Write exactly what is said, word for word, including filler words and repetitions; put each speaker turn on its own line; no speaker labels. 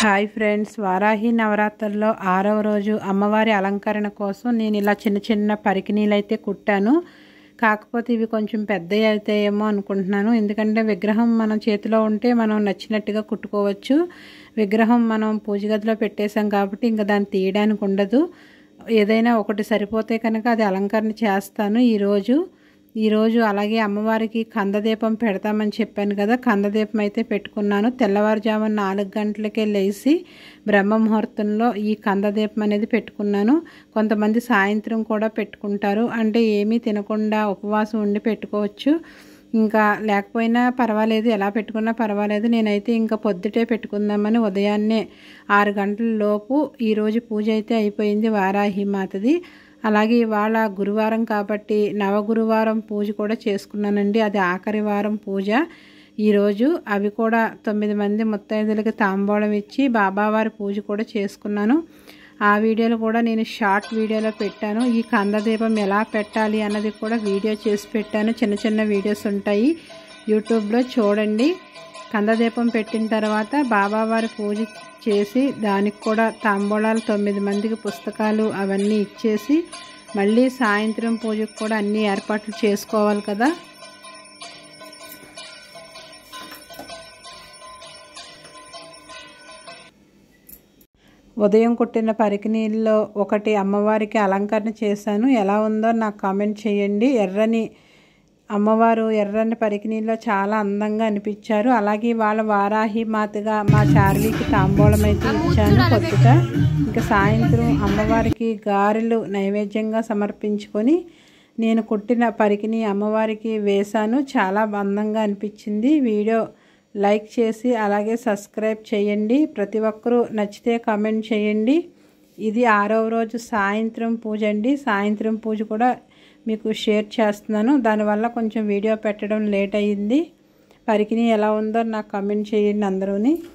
Hi friends, Varahi నవరాత్రుల్లో ఆరవ రోజు అమ్మవారి అలంకరణ కోసం నేను ఇలా చిన్న చిన్న పరికిణీలు అయితే కుట్టాను. కాకపోతే ఇవి కొంచెం పెద్దవి అవుతాయేమో అనుకుంటున్నాను. ఎందుకంటే విగ్రహం మనం చేతిలో ఉంటే మనం నచ్చినట్టుగా కుట్టుకోవచ్చు. విగ్రహం మనం పూజ గదిలో పెట్టేసాం కాబట్టి ఇంకా దాన్ని తీయడానికి ఉండదు. ఏదైనా ఒకటి సరిపోతే కనుక అది అలంకరణ చేస్తాను ఈరోజు ఈరోజు అలాగే అమ్మవారికి కందదీపం పెడతామని చెప్పాను కదా, కందదీపం అయితే పెట్టుకున్నాను. తెల్లవారుజామున నాలుగు గంటలకే లేచి బ్రహ్మ ముహూర్తంలో ఈ కందదీపం అనేది పెట్టుకున్నాను. కొంతమంది సాయంత్రం కూడా పెట్టుకుంటారు, అంటే ఏమీ తినకుండా ఉపవాసం ఉండి పెట్టుకోవచ్చు. ఇంకా లేకపోయినా పర్వాలేదు, ఎలా పెట్టుకున్నా పర్వాలేదు. నేనైతే ఇంకా పొద్దుటే పెట్టుకుందామని ఉదయాన్నే ఆరు గంటల లోపు ఈరోజు పూజ అయితే అయిపోయింది వారాహి మాతది. అలాగే ఇవాళ గురువారం కాబట్టి నవగురువారం పూజ కూడా చేసుకున్నానండి. అది ఆఖరి వారం పూజ ఈరోజు. అవి కూడా తొమ్మిది మంది ముత్తైదులకి తాంబూలం ఇచ్చి బాబావారి పూజ కూడా చేసుకున్నాను. ఆ వీడియోలు కూడా నేను షార్ట్ వీడియోలో పెట్టాను. ఈ కందదీపం ఎలా పెట్టాలి అన్నది కూడా వీడియో చేసి పెట్టాను. చిన్న చిన్న వీడియోస్ ఉంటాయి యూట్యూబ్లో, చూడండి. కందదీపం పెట్టిన తర్వాత బాబావారి పూజ చేసి దానికి కూడా తాంబూలాలు తొమ్మిది మందికి పుస్తకాలు అవన్నీ ఇచ్చేసి మళ్ళీ సాయంత్రం పూజకు కూడా అన్ని ఏర్పాట్లు చేసుకోవాలి కదా. ఉదయం కుట్టిన పరికిణీల్లో ఒకటి అమ్మవారికి అలంకరణ చేశాను. ఎలా ఉందో నాకు కామెంట్ చేయండి. ఎర్రని అమ్మవారు ఎర్రని పరికిణీల్లో చాలా అందంగా అనిపించారు. అలాగే వాళ్ళ వారాహి మాతగా మా చార్లీకి తాంబూలం అయితే ఇచ్చాను పొద్దుట. ఇంకా సాయంత్రం అమ్మవారికి గారెలు నైవేద్యంగా సమర్పించుకొని నేను కుట్టిన పరికిణి అమ్మవారికి వేశాను. చాలా అందంగా అనిపించింది. వీడియో లైక్ చేసి అలాగే సబ్స్క్రైబ్ చేయండి. ప్రతి ఒక్కరూ నచ్చితే కామెంట్ చేయండి. ఇది ఆరవ రోజు సాయంత్రం పూజ అండి. సాయంత్రం పూజ కూడా మీకు షేర్ చేస్తున్నాను. దానివల్ల కొంచెం వీడియో పెట్టడం లేట్ అయ్యింది. పరికిణి ఎలా ఉందో నాకు కామెంట్ చేయండి అందరూని.